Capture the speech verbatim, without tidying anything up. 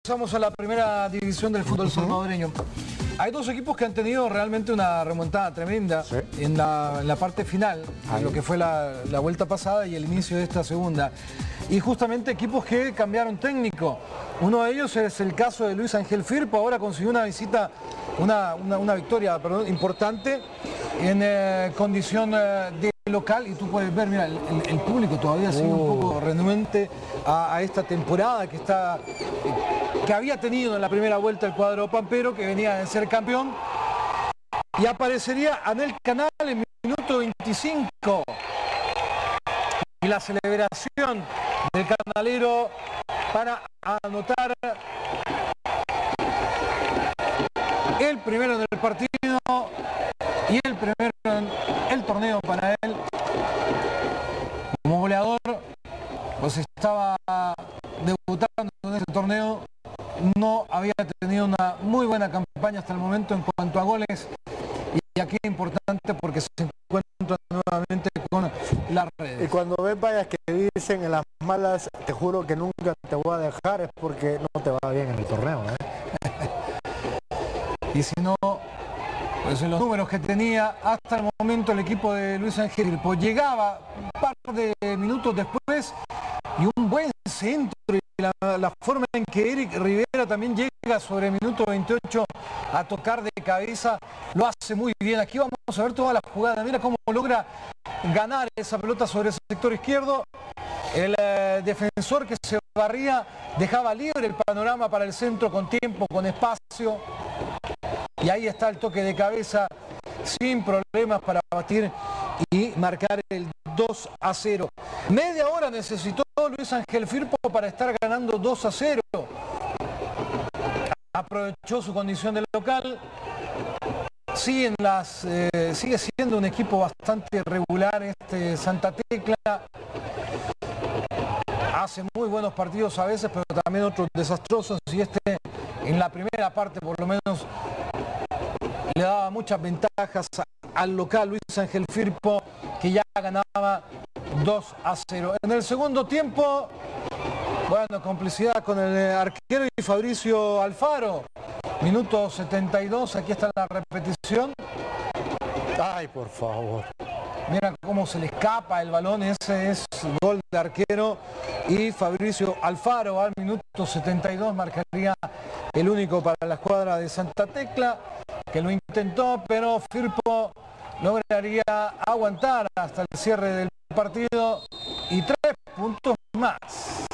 Pasamos a la primera división del fútbol salvadoreño. Hay dos equipos que han tenido realmente una remontada tremenda, ¿sí?, en, la, en la parte final, en lo que fue la, la vuelta pasada y el inicio de esta segunda. Y justamente equipos que cambiaron técnico. Uno de ellos es el caso de Luis Ángel Firpo. Ahora consiguió una visita, una, una, una victoria perdón, importante en eh, condición eh, de local. Y tú puedes ver, mira, el, el, el público todavía sigue oh. un poco renuente a, a esta temporada que está... que había tenido en la primera vuelta el cuadro pampero, que venía de ser campeón, y aparecería Anel Canal en minuto veinticinco. Y la celebración del canalero para anotar el primero en el partido y el primero en el torneo para él. Como goleador, pues estaba debutando en ese torneo. No había tenido una muy buena campaña hasta el momento en cuanto a goles, y aquí es importante porque se encuentra nuevamente con las redes. Y cuando ves vallas que dicen en las malas, te juro que nunca te voy a dejar, es porque no te va bien en el torneo, ¿eh? Y si no, pues en los números que tenía hasta el momento el equipo de Luis Ángel Firpo, llegaba un par de minutos después y un buen centro, y la, la forma en que Eric Rivera también llega sobre el minuto veintiocho a tocar de cabeza, lo hace muy bien. Aquí vamos a ver toda la jugada, mira cómo logra ganar esa pelota sobre ese sector izquierdo. El eh, defensor que se barría dejaba libre el panorama para el centro, con tiempo, con espacio, y ahí está el toque de cabeza sin problemas para batir y marcar el dos a cero. Media hora necesitó Luis Ángel Firpo para estar ganando dos a cero. Aprovechó su condición de local. Siguen las, eh, sigue siendo un equipo bastante regular este Santa Tecla. Hace muy buenos partidos a veces, pero también otros desastrosos, y este en la primera parte por lo menos le daba muchas ventajas al local Luis Ángel Firpo, que ya ganaba dos a cero. En el segundo tiempo, bueno, complicidad con el arquero y Fabricio Alfaro. Minuto setenta y dos, aquí está la repetición. Ay, por favor. Mira cómo se le escapa el balón, ese es gol de arquero. Y Fabricio Alfaro al minuto setenta y dos marcaría el único para la escuadra de Santa Tecla, que lo intentó, pero Firpo lograría aguantar hasta el cierre del partido y tres puntos más.